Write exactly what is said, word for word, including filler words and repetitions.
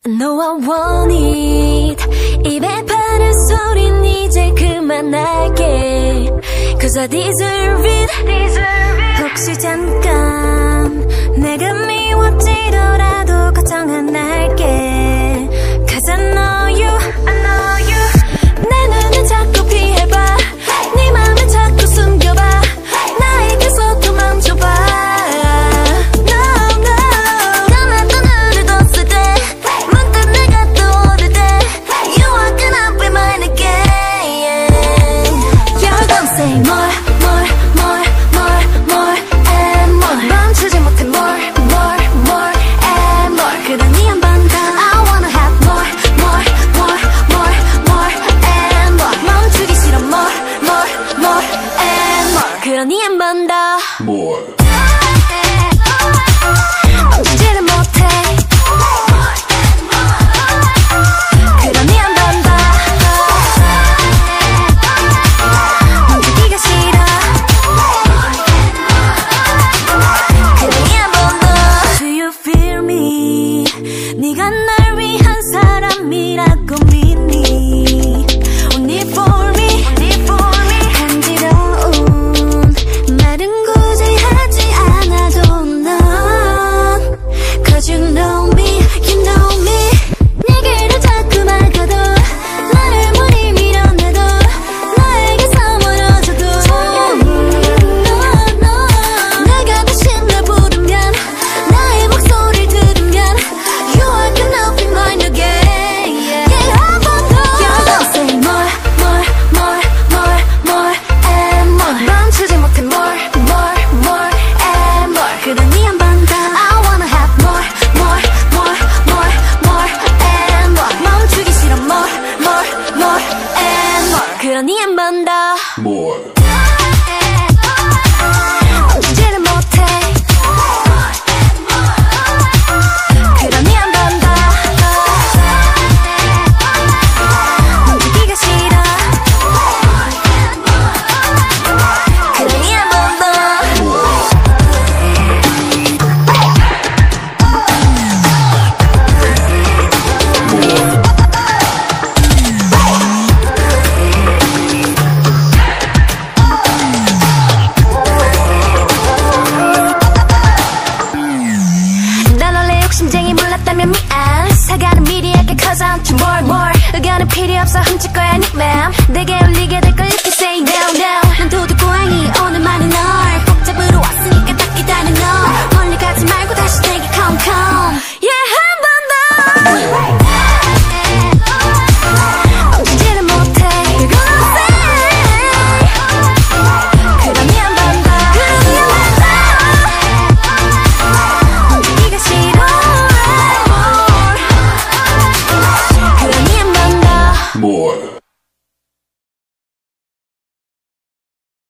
know I want it. 입에 바른 소린 이제 그만할게. Cause I deserve it. 혹시 잠깐 내가 미워지더라도 걱정 안 할게. Cause I know you, I know you. 내 눈은 자꾸 피해봐. 네 맘을 자꾸 숨겨봐. 나에게 손도 만져봐. 그러니 한 번 더 More 멈추지를 못해 그러니 한 번 더 멈추기가 싫어 그러니 한 번 더 Do you feel me 네가 날 위한 사람이라고 믿니 Only for me Only for me 간지러운 말은 굳이 하지 않아도 넌 Cause you know me, you know me 내게로 자꾸 막아도 나를 무리 밀어내도 너에게서 멀어져도 no, no. 내가 다시 널 부르면 나의 목소리를 들으면 You are gonna be mine again yeah, 한 번 더 You don't say more, more, more, more, more and more 멈추지 못해 more, more, more and more 그러니 한 번 더 I wanna have more, more, more, more, more and more 멈추기 싫어 more, more, more and more 그러니 한 번 더 More 멈추지를 못해 그러니 한 번 더 멈추기가 싫어 그러니 한 번 더 난 원래 욕심쟁이 몰랐다면 미안 사과는 미리 할게 cause I'm too more more 의견은 필요 없어 훔칠 거야 nickname